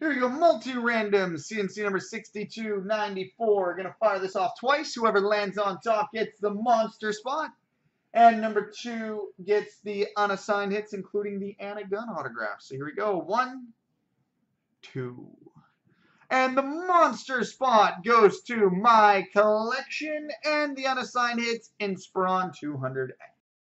Here we go, Multi Randoms, C&C number 6294. Going to fire this off twice. Whoever lands on top gets the monster spot. And number 2 gets the unassigned hits, including the Anna Gunn autograph. So here we go, 1, 2. And the monster spot goes to my collection, and the unassigned hits, Inspiron 200X.